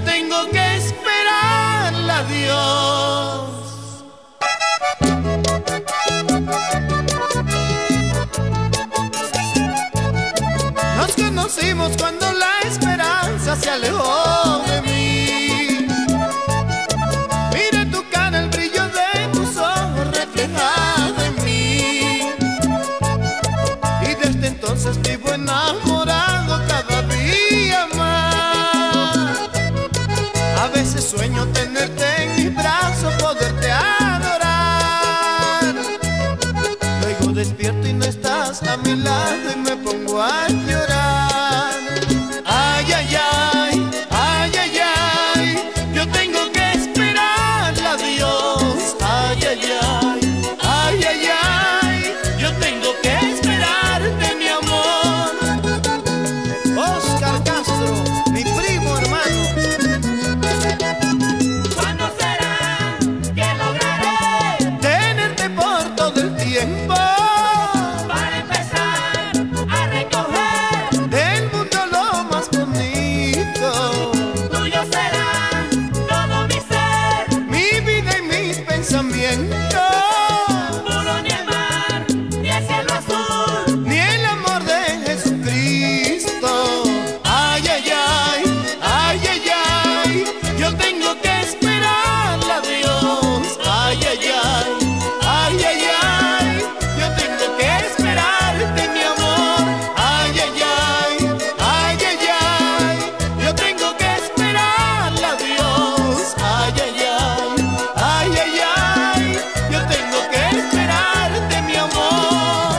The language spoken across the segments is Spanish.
tengo que esperarle a Dios. Nos conocimos cuando la esperanza se alejó de mí. Mire tu cara, el brillo de tus ojos reflejado en mí. Y desde entonces vivo enamorado cada día más. A veces sueño tenerte en mis brazos, poderte adorar. Luego despierto y no estás a mi lado y me pongo a llorar. Ay, ay, ay, ay, ay, ay, yo tengo que esperarle a Dios. Ay, ay, ay, ay, ay, ay, yo tengo que esperarte, mi amor. Oscar Castro, mi primo hermano. ¿Cuándo será que lograré Tenerte por todo el tiempo? para empezar a recoger? Del mundo lo más bonito, Tuyo será todo mi ser, mi vida y mis pensamientos. puro ni el mar, ni el cielo azul. Ni el amor de Jesucristo. Ay, ay, ay, ay, ay, ay, yo tengo que esperarle a Dios. Ay, ay, ay, ay, ay, ay, yo tengo que esperarte, mi amor. Ay, ay, ay, ay, ay, ay, yo tengo que esperarle a Dios. Ay, ay, ay, ay, ay, ay, yo tengo que esperarte, mi amor.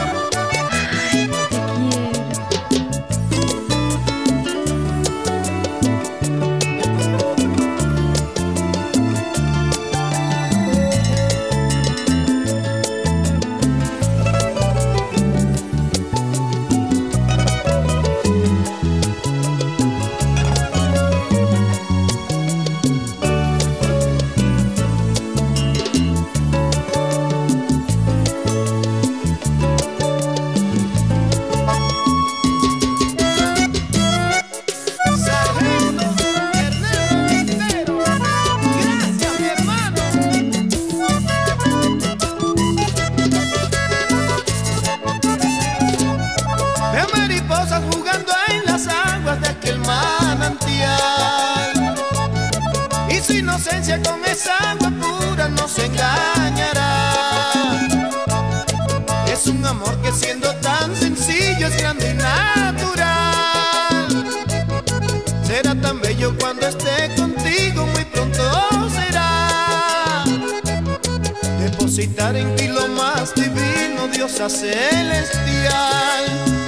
Sargento Ernesto Quintero, gracias, mi hermano. Veo mariposas jugando en las aguas de aquel manantial, y su inocencia con esa agua pura nos engañará. Es un amor que siendo tan sencillo es grande y natural. Será tan bello cuando esté contigo, muy pronto será. Depositar en ti lo más divino, diosa celestial.